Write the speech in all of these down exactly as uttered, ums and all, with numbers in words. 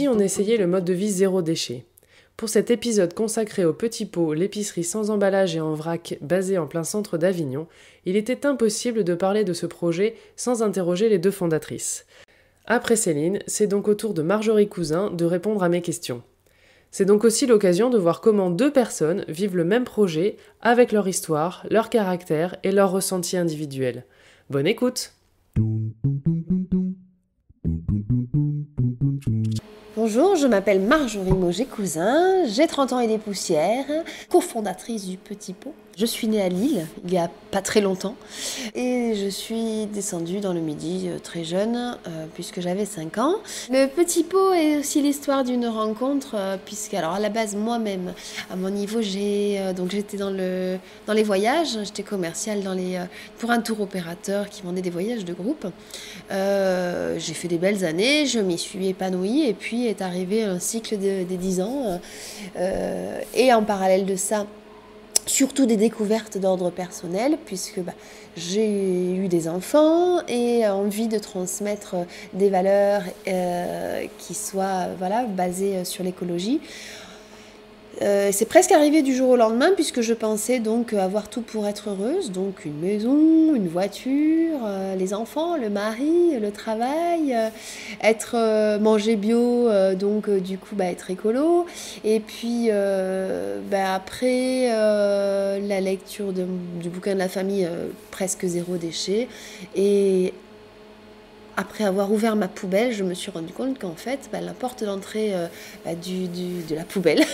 Ici, on essayait le mode de vie zéro déchet. Pour cet épisode consacré au Petit Pot, l'épicerie sans emballage et en vrac basée en plein centre d'Avignon, il était impossible de parler de ce projet sans interroger les deux fondatrices. Après Céline, c'est donc au tour de Marjorie Cousin de répondre à mes questions. C'est donc aussi l'occasion de voir comment deux personnes vivent le même projet avec leur histoire, leur caractère et leurs ressentis individuels. Bonne écoute! Bonjour, je m'appelle Marjorie Mauger-Cousin, j'ai trente ans et des poussières, cofondatrice du Petit Pot. Je suis née à Lille, il n'y a pas très longtemps, et je suis descendue dans le Midi euh, très jeune, euh, puisque j'avais cinq ans. Le Petit Pot est aussi l'histoire d'une rencontre, euh, puisque alors à la base moi-même, à mon niveau, j'ai euh, donc j'étais dans le dans les voyages, j'étais commerciale dans les euh, pour un tour opérateur qui vendait des voyages de groupe. Euh, j'ai fait des belles années, je m'y suis épanouie, et puis est arrivé un cycle de, des dix ans, euh, et en parallèle de ça, surtout des découvertes d'ordre personnel, puisque bah, j'ai eu des enfants et envie de transmettre des valeurs euh, qui soient voilà, basées sur l'écologie. Euh, c'est presque arrivé du jour au lendemain, puisque je pensais donc avoir tout pour être heureuse, donc une maison, une voiture, euh, les enfants, le mari, le travail, euh, être euh, manger bio, euh, donc euh, du coup bah, être écolo, et puis euh, bah, après euh, la lecture de, du bouquin de la famille, euh, presque zéro déchet, et après avoir ouvert ma poubelle, je me suis rendu compte qu'en fait, bah, la porte d'entrée euh, bah, du, du, de la poubelle,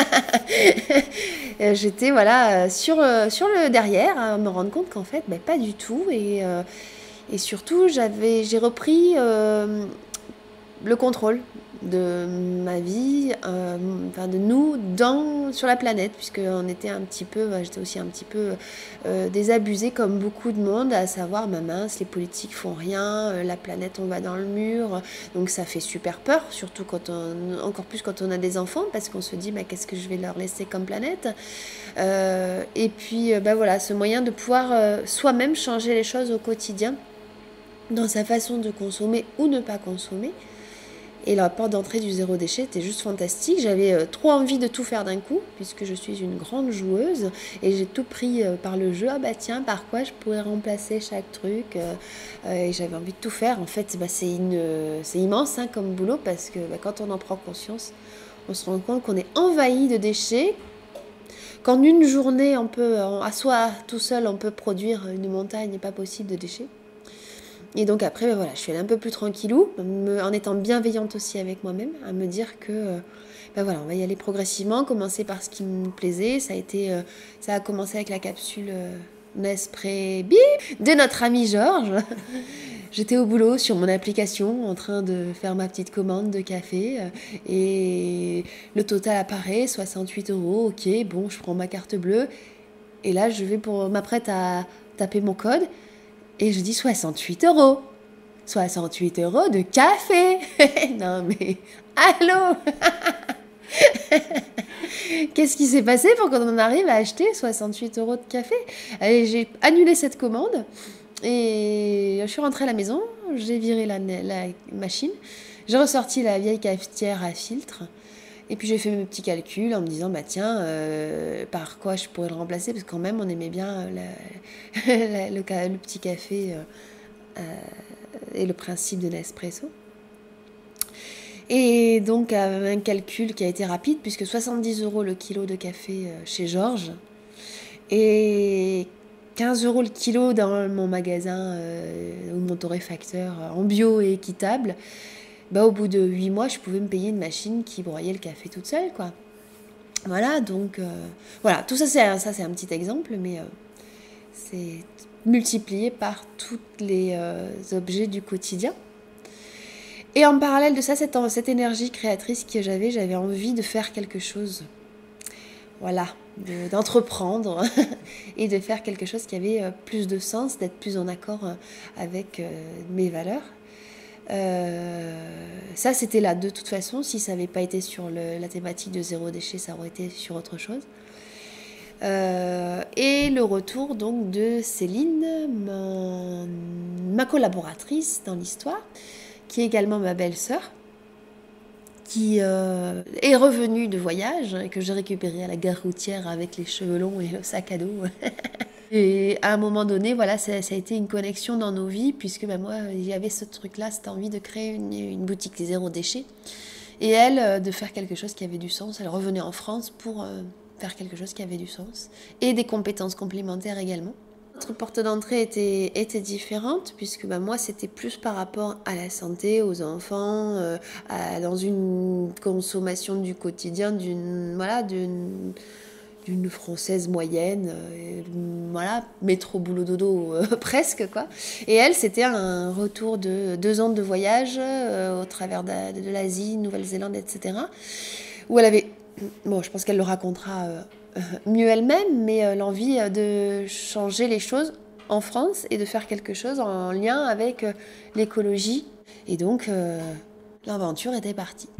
j'étais voilà, sur, euh, sur le derrière, à me rendre compte qu'en fait, bah, pas du tout. Et, euh, et surtout, j'avais, j'ai repris euh, le contrôle de ma vie, euh, enfin de nous dans, sur la planète, puisqu'on était un petit peu, j'étais aussi un petit peu euh, désabusée comme beaucoup de monde, à savoir, ma mince, les politiques font rien, euh, la planète on va dans le mur, donc ça fait super peur, surtout quand on, encore plus quand on a des enfants, parce qu'on se dit, bah, qu'est-ce que je vais leur laisser comme planète, euh, et puis bah, voilà, ce moyen de pouvoir euh, soi-même changer les choses au quotidien, dans sa façon de consommer ou ne pas consommer. Et la porte d'entrée du zéro déchet était juste fantastique. J'avais euh, trop envie de tout faire d'un coup, puisque je suis une grande joueuse. Et j'ai tout pris euh, par le jeu. Ah bah tiens, par quoi je pourrais remplacer chaque truc euh, euh, Et j'avais envie de tout faire. En fait, bah, c'est, une, euh, c'est immense hein, comme boulot, parce que bah, quand on en prend conscience, on se rend compte qu'on est envahi de déchets. Qu'en une journée, on peut, à soi tout seul, on peut produire une montagne pas possible de déchets. Et donc après, ben voilà, je suis allée un peu plus tranquillou, me, en étant bienveillante aussi avec moi-même, à me dire que ben voilà, on va y aller progressivement, commencer par ce qui me plaisait. Ça a, été, euh, ça a commencé avec la capsule euh, Nespresso Bip de notre ami Georges. J'étais au boulot sur mon application en train de faire ma petite commande de café euh, et le total apparaît, soixante-huit euros, ok, bon, je prends ma carte bleue et là je vais pour m'apprête à taper mon code. Et je dis soixante-huit euros. soixante-huit euros de café. Non mais, allô. Qu'est-ce qui s'est passé pour qu'on en arrive à acheter soixante-huit euros de café? Allez, j'ai annulé cette commande et je suis rentrée à la maison. J'ai viré la, la machine. J'ai ressorti la vieille cafetière à filtre. Et puis j'ai fait mes petits calculs en me disant, bah tiens, euh, par quoi je pourrais le remplacer, parce que quand même on aimait bien la, la, le, le petit café euh, euh, et le principe de l'espresso. Et donc un calcul qui a été rapide, puisque soixante-dix euros le kilo de café chez Georges, et quinze euros le kilo dans mon magasin euh, ou mon torréfacteur en bio et équitable. Bah, au bout de huit mois, je pouvais me payer une machine qui broyait le café toute seule, quoi. Voilà, donc, euh, voilà, tout ça, c'est, ça, c'est un petit exemple, mais euh, c'est multiplié par tous les euh, objets du quotidien. Et en parallèle de ça, cette, cette énergie créatrice que j'avais, j'avais envie de faire quelque chose. Voilà, de, d'entreprendre et de faire quelque chose qui avait euh, plus de sens, d'être plus en accord euh, avec euh, mes valeurs. Euh, ça c'était là de toute façon, si ça n'avait pas été sur le, la thématique de zéro déchet, ça aurait été sur autre chose. Euh, et le retour donc de Céline, mon, ma collaboratrice dans l'histoire, qui est également ma belle-sœur, qui euh, est revenu de voyage et que j'ai récupéré à la gare routière avec les cheveux longs et le sac à dos. Et à un moment donné, voilà, ça, ça a été une connexion dans nos vies, puisque ben, moi, il y avait ce truc-là, cette envie de créer une, une boutique zéro déchet. Et elle, euh, de faire quelque chose qui avait du sens. Elle revenait en France pour euh, faire quelque chose qui avait du sens. Et des compétences complémentaires également. Notre porte d'entrée était, était différente, puisque ben, moi, c'était plus par rapport à la santé, aux enfants, euh, à, dans une consommation du quotidien, d'une, voilà, d'une, d'une française moyenne, euh, voilà, métro, boulot, dodo, euh, presque, quoi. Et elle, c'était un retour de deux ans de voyage euh, au travers de, de l'Asie, Nouvelle-Zélande, et cetera, où elle avait, bon, je pense qu'elle le racontera euh, mieux elle-même, mais euh, l'envie de changer les choses en France et de faire quelque chose en lien avec euh, l'écologie. Et donc, euh, l'aventure était partie.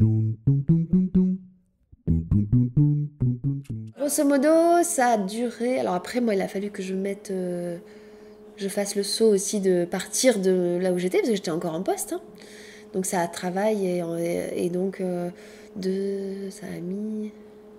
Grosso modo, ça a duré... Alors après, moi, il a fallu que je mette... Euh, je fasse le saut aussi de partir de là où j'étais, parce que j'étais encore en poste. Hein. Donc ça a travaillé, et, et donc euh, de, ça a mis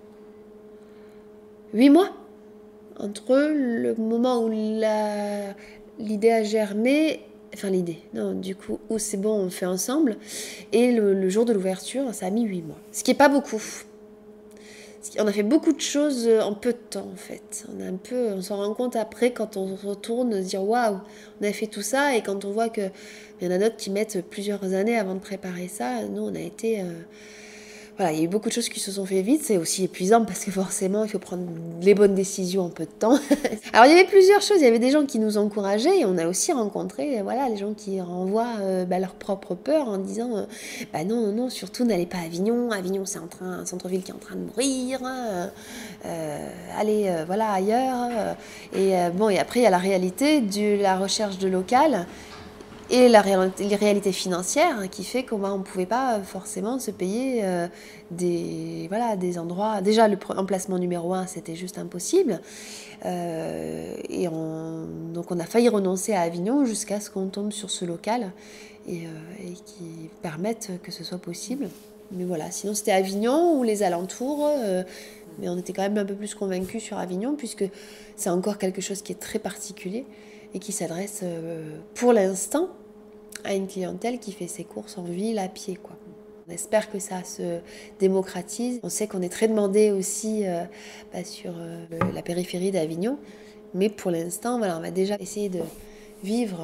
huit mois entre le moment où la, l'idée a germé, enfin l'idée, non, du coup, où c'est bon, on fait ensemble, et le, le jour de l'ouverture, ça a mis huit mois. Ce qui n'est pas beaucoup. On a fait beaucoup de choses en peu de temps, en fait. On, a un peu, on s'en rend compte après, quand on se retourne, de se dire « Waouh, on a fait tout ça », et quand on voit qu'il y en a d'autres qui mettent plusieurs années avant de préparer ça, nous, on a été... Euh, voilà, il y a eu beaucoup de choses qui se sont fait vite, c'est aussi épuisant parce que forcément, il faut prendre les bonnes décisions en peu de temps. Alors, il y avait plusieurs choses, il y avait des gens qui nous encourageaient et on a aussi rencontré, voilà, les gens qui renvoient euh, bah, leur propre peur en disant euh, bah non, non, non, surtout n'allez pas à Avignon, Avignon c'est en train, un centre-ville qui est en train de mourir, euh, euh, allez, euh, voilà, ailleurs. Euh, et euh, bon, et après, il y a la réalité de la recherche de local. Et la réalité, les réalités financières qui fait qu'on ne pouvait pas forcément se payer euh, des, voilà, des endroits... Déjà, le emplacement numéro un, c'était juste impossible. Euh, et on, donc, on a failli renoncer à Avignon jusqu'à ce qu'on tombe sur ce local et, euh, et qui permette que ce soit possible. Mais voilà, sinon, c'était Avignon ou les alentours. Euh, mais on était quand même un peu plus convaincus sur Avignon puisque c'est encore quelque chose qui est très particulier et qui s'adresse, euh, pour l'instant, à une clientèle qui fait ses courses en ville à pied, quoi. On espère que ça se démocratise. On sait qu'on est très demandé aussi euh, bah, sur euh, la périphérie d'Avignon, mais pour l'instant, voilà, on va déjà essayer de vivre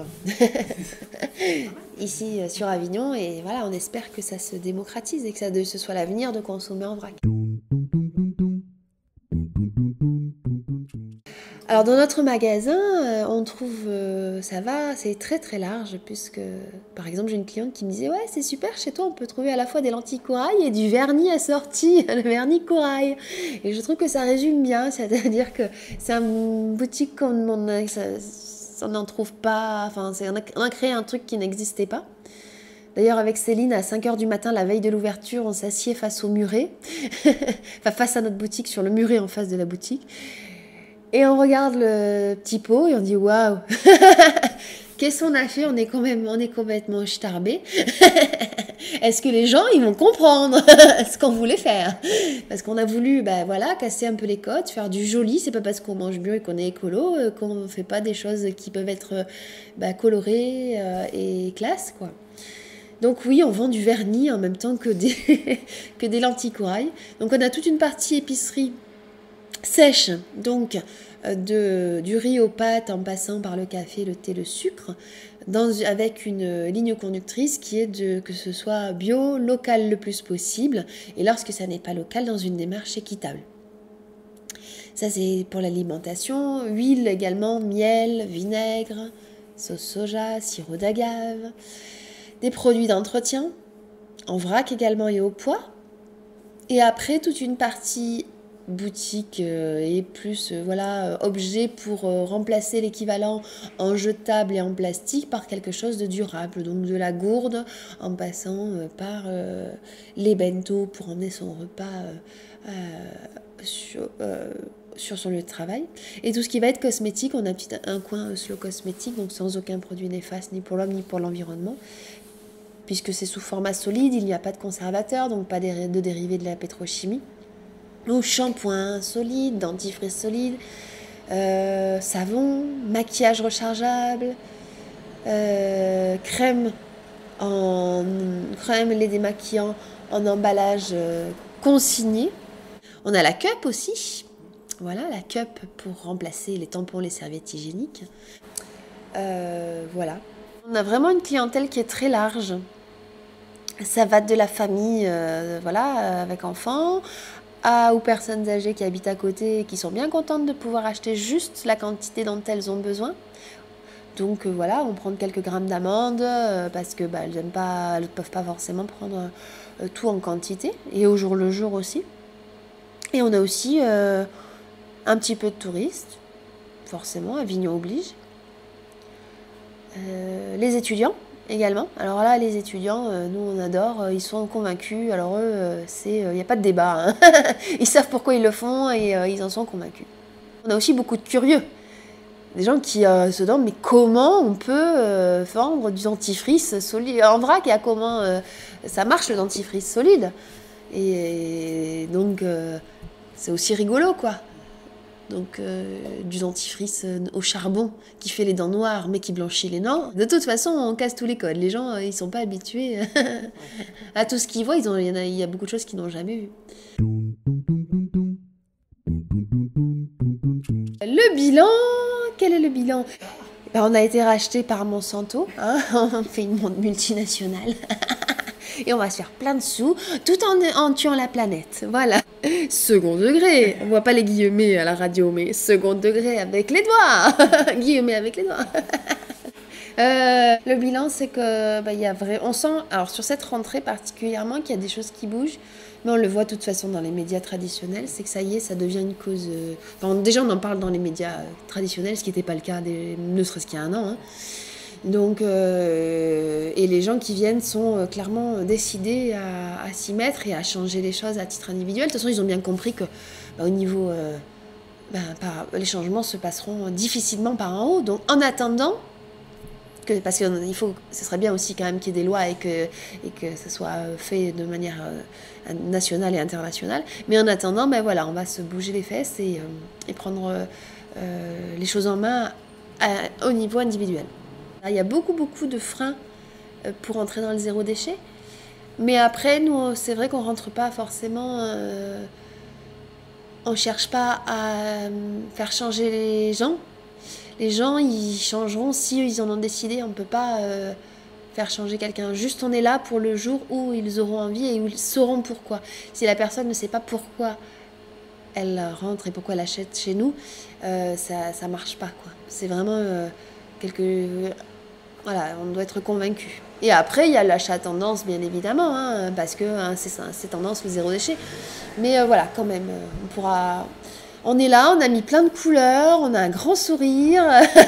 ici euh, sur Avignon et voilà, on espère que ça se démocratise et que ça de, ce soit l'avenir de consommer en vrac. Alors dans notre magasin, euh, on trouve, euh, ça va, c'est très très large puisque, par exemple, j'ai une cliente qui me disait « Ouais, c'est super, chez toi on peut trouver à la fois des lentilles corail et du vernis assorti, le vernis corail. » Et je trouve que ça résume bien, c'est-à-dire que c'est une boutique qu'on n'en trouve pas, enfin c'est, on, a, on a créé un truc qui n'existait pas. D'ailleurs, avec Céline, à cinq heures du matin, la veille de l'ouverture, on s'assied face au muret, enfin face à notre boutique, sur le muret en face de la boutique. Et on regarde le petit pot et on dit waouh, qu'est-ce qu'on a fait? On est quand même, on est complètement starbé. Est-ce que les gens ils vont comprendre ce qu'on voulait faire? Parce qu'on a voulu, bah voilà, casser un peu les codes, faire du joli. C'est pas parce qu'on mange bio et qu'on est écolo euh, qu'on ne fait pas des choses qui peuvent être bah, colorées euh, et classe, quoi. Donc oui, on vend du vernis en même temps que des que des lentilles corail. Donc on a toute une partie épicerie sèche, donc de, du riz aux pâtes en passant par le café, le thé, le sucre, dans, avec une ligne conductrice qui est de, que ce soit bio, local le plus possible, et lorsque ça n'est pas local, dans une démarche équitable. Ça c'est pour l'alimentation, huile également, miel, vinaigre, sauce soja, sirop d'agave, des produits d'entretien, en vrac également et au poids, et après toute une partie boutique euh, et plus euh, voilà, euh, objet pour euh, remplacer l'équivalent en jetable et en plastique par quelque chose de durable, donc de la gourde en passant euh, par euh, les bento pour emmener son repas euh, euh, sur, euh, sur son lieu de travail, et tout ce qui va être cosmétique. On a petit, un coin slow cosmétique, donc sans aucun produit néfaste ni pour l'homme ni pour l'environnement, puisque c'est sous format solide, il n'y a pas de conservateur, donc pas de dérivés de la pétrochimie. Donc shampoing solide, dentifrice solide, euh, savon, maquillage rechargeable, euh, crème, en, crème lait démaquillant en emballage euh, consigné. On a la cup aussi, voilà, la cup pour remplacer les tampons, les serviettes hygiéniques. Euh, voilà. On a vraiment une clientèle qui est très large. Ça va de la famille, euh, voilà, avec enfants, à, aux personnes âgées qui habitent à côté et qui sont bien contentes de pouvoir acheter juste la quantité dont elles ont besoin. Donc euh, voilà, on prend quelques grammes d'amandes euh, parce que bah, elles ne peuvent pas forcément prendre euh, tout en quantité, et au jour le jour aussi. Et on a aussi euh, un petit peu de touristes, forcément, Avignon oblige. Euh, les étudiants également. Alors là, les étudiants, euh, nous on adore, euh, ils sont convaincus. Alors eux, euh, c'est, il euh, n'y a pas de débat. Hein. Ils savent pourquoi ils le font et euh, ils en sont convaincus. On a aussi beaucoup de curieux. Des gens qui euh, se demandent, mais comment on peut euh, vendre du dentifrice solide en vrac, et à comment euh, ça marche le dentifrice solide. Et, et donc, euh, c'est aussi rigolo, quoi. Donc, euh, du dentifrice au charbon qui fait les dents noires, mais qui blanchit les dents. De toute façon, on casse tous les codes. Les gens, euh, ils sont pas habitués à tout ce qu'ils voient. Ils ont, il, y en a, il y a beaucoup de choses qu'ils n'ont jamais vues. Le bilan, quel est le bilan? Ben, on a été racheté par Monsanto, hein. On fait une multinationale. Et on va se faire plein de sous, tout en, en tuant la planète. Voilà. Second degré. On voit pas les guillemets à la radio, mais second degré avec les doigts. Guillemets avec les doigts. Euh, le bilan, c'est que bah, y a vrai, on sent, alors sur cette rentrée particulièrement, qu'il y a des choses qui bougent, mais on le voit de toute façon dans les médias traditionnels, c'est que ça y est, ça devient une cause. Euh, enfin, déjà, on en parle dans les médias traditionnels, ce qui n'était pas le cas, des, ne serait-ce qu'il y a un an. Hein. Donc, euh, et les gens qui viennent sont euh, clairement décidés à, à s'y mettre et à changer les choses à titre individuel. De toute façon, ils ont bien compris que, bah, au niveau, euh, bah, par, les changements se passeront difficilement par en haut. Donc, en attendant. Que, parce que il faut, ce serait bien aussi quand même qu'il y ait des lois et que, et que ça soit fait de manière euh, nationale et internationale. Mais en attendant, ben voilà, on va se bouger les fesses et, euh, et prendre euh, les choses en main à, au niveau individuel. Il y a beaucoup, beaucoup de freins pour entrer dans le zéro déchet. Mais après, nous, c'est vrai qu'on ne rentre pas forcément... Euh, on ne cherche pas à faire changer les gens. Les gens, ils changeront si ils en ont décidé. On ne peut pas euh, faire changer quelqu'un. Juste, on est là pour le jour où ils auront envie et où ils sauront pourquoi. Si la personne ne sait pas pourquoi elle rentre et pourquoi elle achète chez nous, euh, ça ne marche pas, quoi. C'est vraiment euh, quelque... Voilà, on doit être convaincu. Et après, il y a l'achat tendance, bien évidemment, hein, parce que hein, c'est tendance le zéro déchet. Mais euh, voilà, quand même, on pourra... On est là, on a mis plein de couleurs, on a un grand sourire,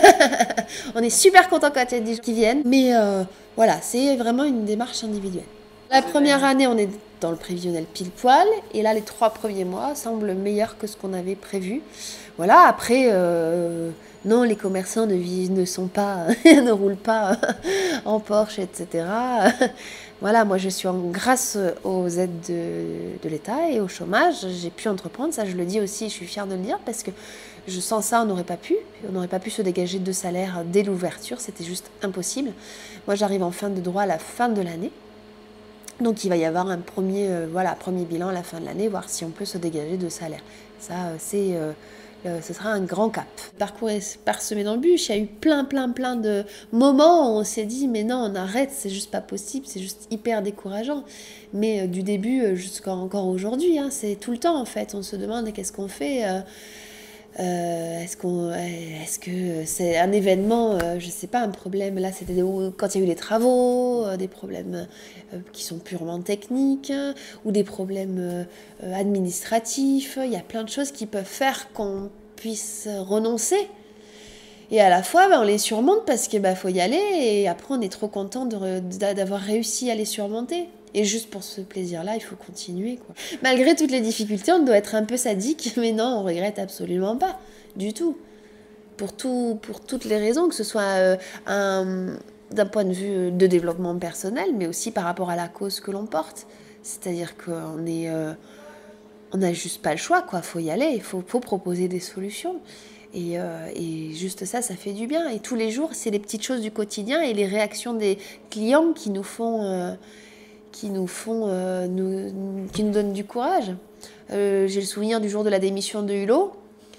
on est super content quand il y a des gens qui viennent. Mais euh, voilà, c'est vraiment une démarche individuelle. La première année, on est dans le prévisionnel pile poil, et là, les trois premiers mois semblent meilleurs que ce qu'on avait prévu. Voilà, après, euh, non, les commerçants ne, vivent, ne sont pas, ne roulent pas en Porsche, et cetera. Voilà, moi je suis en, grâce aux aides de, de l'État et au chômage, j'ai pu entreprendre, ça je le dis aussi, je suis fière de le dire, parce que je sens ça, on n'aurait pas pu, on n'aurait pas pu se dégager de salaire dès l'ouverture, c'était juste impossible. Moi j'arrive en fin de droit à la fin de l'année, donc il va y avoir un premier, euh, voilà, premier bilan à la fin de l'année, voir si on peut se dégager de salaire. Ça, euh, c'est... Euh, Euh, ce sera un grand cap. Le parcours est parsemé d'embûches, il y a eu plein, plein, plein de moments où on s'est dit mais non, on arrête, c'est juste pas possible, c'est juste hyper décourageant. Mais euh, du début jusqu'à encore aujourd'hui, hein, c'est tout le temps en fait, on se demande qu'est-ce qu'on fait. Euh, euh, est-ce qu'on, est-ce que c'est un événement, euh, je sais pas, un problème, là c'était quand il y a eu les travaux, euh, des problèmes euh, qui sont purement techniques, hein, ou des problèmes euh, administratifs, il y a plein de choses qui peuvent faire qu'on puisse renoncer. Et à la fois, ben, on les surmonte parce qu'il ben, faut y aller, et après on est trop content de, d'avoir réussi à les surmonter. Et juste pour ce plaisir-là, il faut continuer, quoi. Malgré toutes les difficultés, on doit être un peu sadique, mais non, on regrette absolument pas, du tout. Pour, tout, pour toutes les raisons, que ce soit euh, un, d'un point de vue de développement personnel, mais aussi par rapport à la cause que l'on porte. C'est-à-dire qu'on est, euh, on n'a juste pas le choix, quoi. Faut y aller, il faut, faut proposer des solutions. Et, euh, et juste ça, ça fait du bien. Et tous les jours, c'est les petites choses du quotidien et les réactions des clients qui nous font, euh, qui nous font, euh, nous, qui nous donnent du courage. Euh, j'ai le souvenir du jour de la démission de Hulot,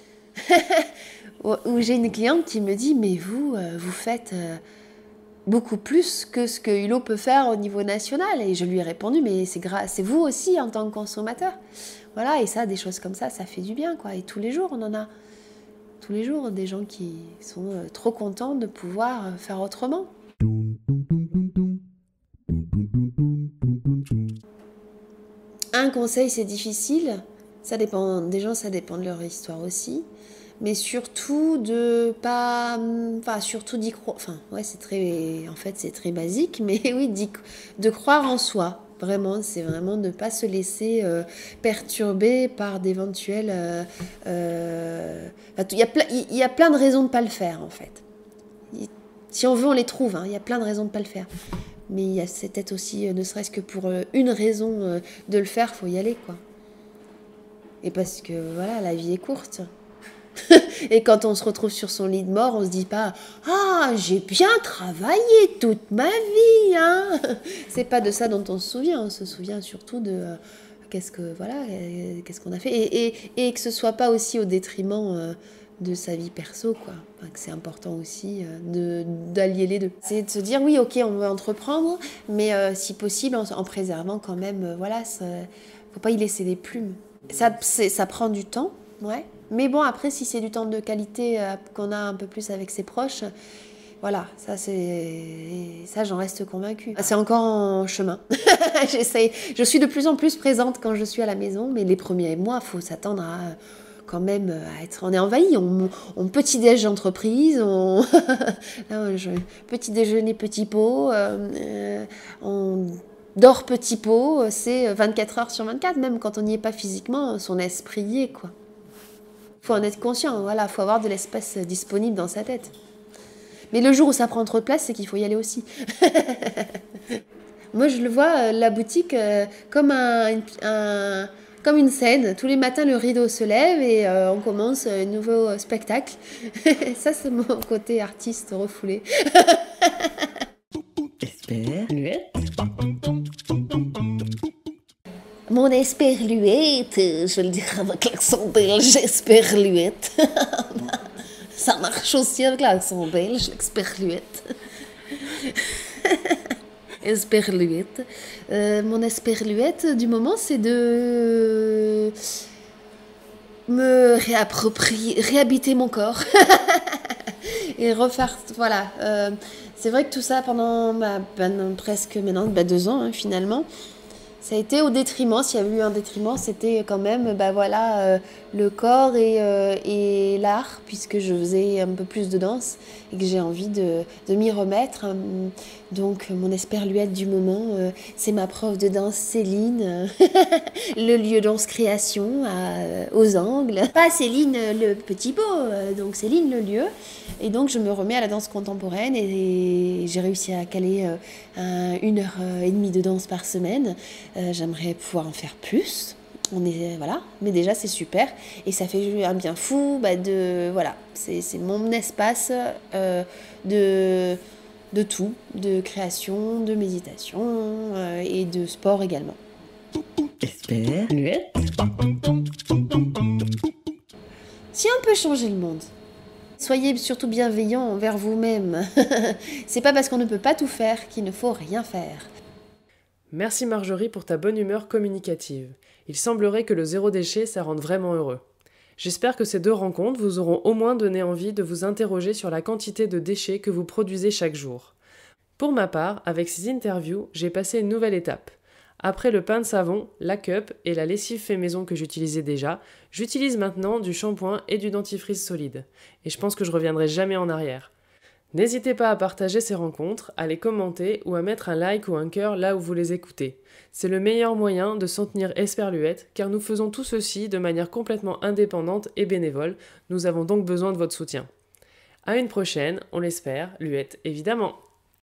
où j'ai une cliente qui me dit « Mais vous, euh, vous faites euh, beaucoup plus que ce que Hulot peut faire au niveau national. » Et je lui ai répondu « Mais c'est, gra- c'est vous aussi en tant que consommateur. » Voilà, et ça, des choses comme ça, ça fait du bien, quoi. Et tous les jours, on en a. Tous les jours, des gens qui sont euh, trop contents de pouvoir euh, faire autrement. Un conseil, c'est difficile. Ça dépend des gens, ça dépend de leur histoire aussi. Mais surtout de pas, enfin surtout d'y croire. Enfin, ouais, c'est très, en fait, c'est très basique, mais oui, de croire en soi. Vraiment, c'est vraiment de ne pas se laisser euh, perturber par d'éventuels... Euh, euh, il y a plein, il y a plein de raisons de ne pas le faire, en fait. Si on veut, on les trouve. Hein, il y a plein de raisons de ne pas le faire. Mais il y a, c'est peut-être aussi, euh, ne serait-ce que pour euh, une raison euh, de le faire, il faut y aller, quoi. Et parce que, voilà, la vie est courte. Et quand on se retrouve sur son lit de mort, on se dit pas « Ah, j'ai bien travaillé toute ma vie hein !» C'est pas de ça dont on se souvient. On se souvient surtout de euh, qu'est-ce que voilà, euh, qu'est-ce qu'on a fait. Et, et, et que ce soit pas aussi au détriment euh, de sa vie perso, quoi. Enfin, que c'est important aussi euh, de, d'allier les deux. C'est de se dire « Oui, ok, on veut entreprendre, mais euh, si possible, en, en préservant quand même, euh, voilà, ça, faut pas y laisser des plumes. » Ça, c'est, ça prend du temps, ouais. Mais bon, après, si c'est du temps de qualité euh, qu'on a un peu plus avec ses proches, voilà, ça, c'est... ça j'en reste convaincue. C'est encore en chemin. J'essaye. Je suis de plus en plus présente quand je suis à la maison, mais les premiers mois, il faut s'attendre à quand même à être... On est envahi, on, on petit-déj d'entreprise, on... Là, je... petit déjeuner, petit pot, euh, euh, on... dort petit pot, c'est vingt-quatre heures sur vingt-quatre, même quand on n'y est pas physiquement, son esprit y est, quoi. Faut en être conscient, voilà, faut avoir de l'espace disponible dans sa tête. Mais le jour où ça prend trop de place, c'est qu'il faut y aller aussi. Moi, je le vois, la boutique, euh, comme, un, un, comme une scène. Tous les matins, le rideau se lève et euh, on commence un nouveau spectacle. Ça, c'est mon côté artiste refoulé. Esperluette. Mon esperluette, je le dirai avec l'accent belge, esperluette. Ça marche aussi avec l'accent belge, l'experluette. Esperluette. Euh, mon esperluette du moment, c'est de me réapproprier, réhabiter mon corps. Et refaire, voilà. Euh, c'est vrai que tout ça pendant, bah, pendant presque maintenant, bah, deux ans hein, finalement, ça a été au détriment. S'il y avait eu un détriment, c'était quand même bah, voilà, euh, le corps et, euh, et l'art, puisque je faisais un peu plus de danse et que j'ai envie de, de m'y remettre. Donc mon esperluette du moment, euh, c'est ma prof de danse Céline, le lieu danse création à, aux Angles. Pas Céline le petit pot, euh, donc Céline le lieu. Et donc je me remets à la danse contemporaine et, et j'ai réussi à caler euh, un, une heure et demie de danse par semaine. Euh, j'aimerais pouvoir en faire plus. On est, voilà, mais déjà c'est super et ça fait un bien fou. Bah de, voilà, c'est, c'est mon espace euh, de, de tout, de création, de méditation euh, et de sport également. Esperluette. Si on peut changer le monde, soyez surtout bienveillants envers vous-même. C'est pas parce qu'on ne peut pas tout faire qu'il ne faut rien faire. Merci Marjorie pour ta bonne humeur communicative. Il semblerait que le zéro déchet, ça rende vraiment heureux. J'espère que ces deux rencontres vous auront au moins donné envie de vous interroger sur la quantité de déchets que vous produisez chaque jour. Pour ma part, avec ces interviews, j'ai passé une nouvelle étape. Après le pain de savon, la cup et la lessive fait maison que j'utilisais déjà, j'utilise maintenant du shampoing et du dentifrice solide. Et je pense que je reviendrai jamais en arrière. N'hésitez pas à partager ces rencontres, à les commenter ou à mettre un like ou un cœur là où vous les écoutez. C'est le meilleur moyen de soutenir Esperluette car nous faisons tout ceci de manière complètement indépendante et bénévole. Nous avons donc besoin de votre soutien. À une prochaine, on l'espère, Luette évidemment.